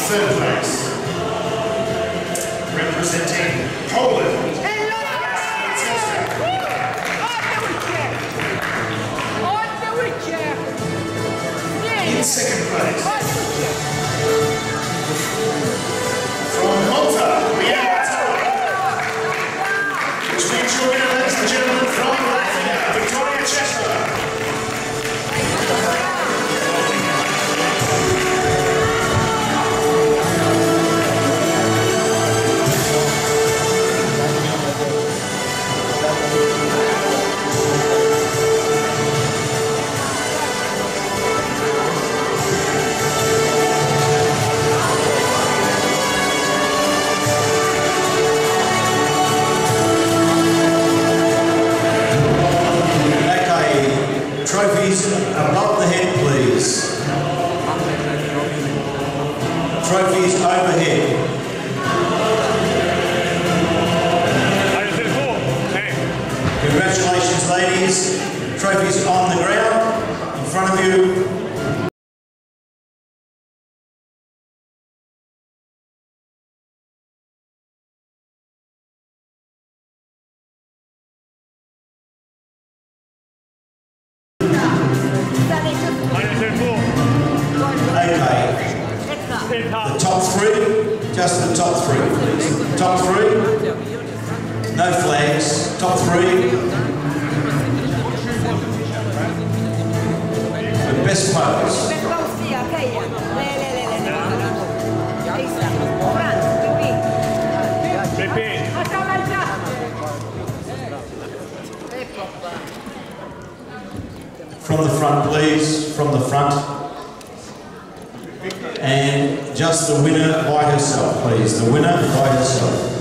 third place. Representing Poland. In second place. From Malta, Leanne. Which means your winner, ladies and gentlemen, from Latvia, Viktorija Čečeleva. Trophies above the head, please. Trophies overhead. Congratulations, ladies. Trophies on the ground in front of you. The top three, just the top three, please. Top three, no flags, top three. The best pose. From the front, please, from the front. And just the winner by herself, please. The winner by herself.